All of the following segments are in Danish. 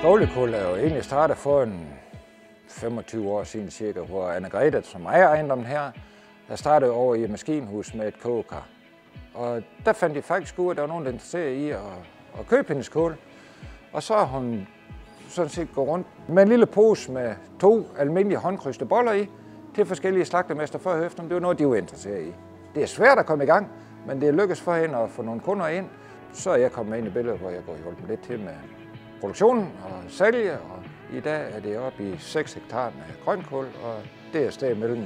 Skovly Kål er jo egentlig startet for en 25 år siden cirka, hvor Anne Grethe, som ejer ejendommen her, der startede over i et maskinhus med et kogekar. Og der fandt de faktisk ud, at der var nogen, der interesserede i at købe hendes kål. Og så har hun sådan set gået rundt med en lille pose med 2 almindelige håndkrydsede boller i til forskellige slagtermester for at høre, om det var noget, de var interesseret i. Det er svært at komme i gang, men det er lykkedes for hende at få nogle kunder ind. Så er jeg kommet ind i billedet, hvor jeg går hjulpet lidt til med produktionen og salget. Og i dag er det oppe i 6 hektar med grønkål, og det er sted mellem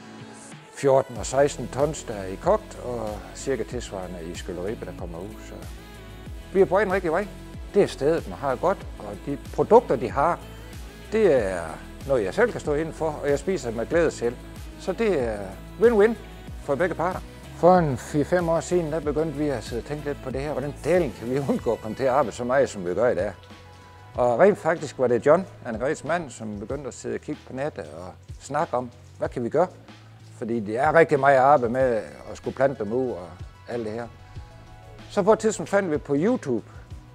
14 og 16 tons, der er i kogt, og cirka tilsvarende i skylleribe, der kommer ud. Så vi er på en rigtig vej. Det er stedet, man har godt, og de produkter, de har, det er noget, jeg selv kan stå inden for, og jeg spiser med glæde selv. Så det er win-win for begge parter. For en 4-5 år siden, der begyndte vi at sidde og tænke lidt på det her. Hvordan delen kan vi undgå at komme til at arbejde så meget, som vi gør i dag? Og rent faktisk var det John, Anne Grethes mand, som begyndte at sidde og kigge på nettet og snakke om, hvad kan vi gøre? Fordi det er rigtig meget arbejde med at skulle plante dem ud og alt det her. Så på et tidspunkt fandt vi på YouTube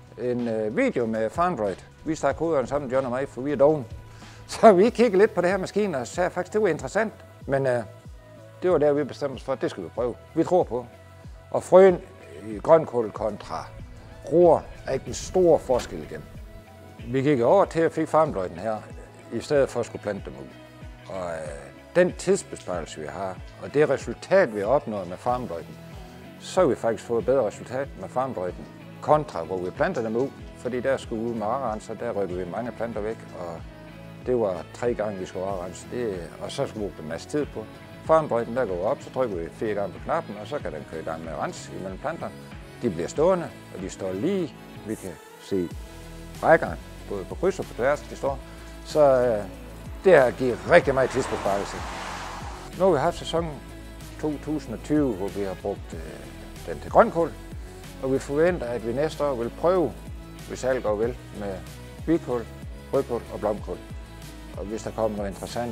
en video med FarmDroid. Vi stak hovederne sammen, John og mig, for vi er doven. Så vi kiggede lidt på det her maskine og sagde faktisk, det var interessant. Men det var der, vi bestemte os for, at det skal vi prøve. Vi tror på. Og frøen i grønkål kontra roer er ikke en stor forskel igen. Vi gik over til at fik FarmDroiden her, i stedet for at skulle plante dem ud. Og den tidsbesparelse, vi har, og det resultat, vi har opnået med FarmDroiden, så har vi faktisk fået et bedre resultat med FarmDroiden kontra, hvor vi planter dem ud. Fordi der skulle ud med arerenser, der rykkede vi mange planter væk, og det var 3 gange, vi skulle arerense det, og så skulle vi bruge en masse tid på. FarmDroiden, der går op, så trykker vi 4 gange på knappen, og så kan den køre i gang med at rense imellem planterne. De bliver stående, og de står lige. Vi kan se rækkerne, både på kryds og på tværs, de står. Så det har givet rigtig meget tidsbesparelse. Nu har vi haft sæsonen 2020, hvor vi har brugt den til grønkål, og vi forventer, at vi næste år vil prøve, hvis alt går vel, med hvidkål, rødkål og blomkål. Og hvis der kommer noget interessant,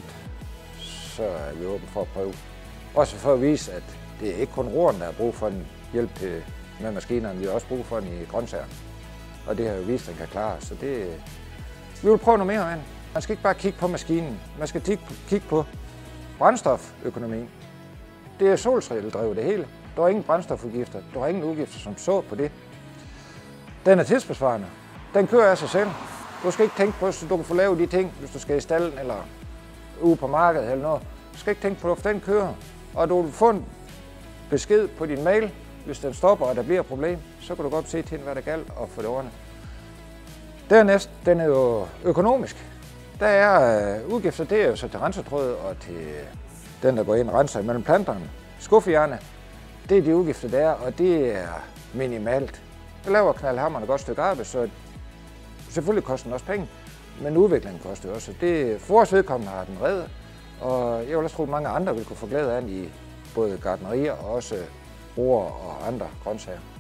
så er vi åbne for at prøve. Også for at vise, at det er ikke kun roeren, der har brug for en hjælp til med maskinerne, vi har også brug for den i grøntsagerne. Og det har jo vist, at den kan klare, så det vi vil prøve noget mere af. Man skal ikke bare kigge på maskinen, man skal kigge på brændstoføkonomien. Det er solcelledrevet det hele. Der er ingen brændstofudgifter, der er ingen udgifter som så på det. Den er tidsbesvarende. Den kører af sig selv. Du skal ikke tænke på, at du kan få lavet de ting, hvis du skal i stallen eller ude på markedet eller noget. Du skal ikke tænke på, at den kører. Og du vil få en besked på din mail, hvis den stopper, og der bliver et problem, så kan du godt se til, hvad der galt, og få det ordnet. Dernæst, den er jo økonomisk. Der er udgifter, det er jo så til rensetråd og til den, der går ind og renser imellem planterne. Skuffejerne, det er de udgifter, der er, og det er minimalt. Jeg laver knaldhammeren et godt stykke arbejde, så selvfølgelig koster den også penge, men udviklingen koster også. Det for vores vedkommende har den reddet, og jeg vil også tro, at mange andre vil kunne få glæde af den i både gartnerier og også roer og andre grøntsager.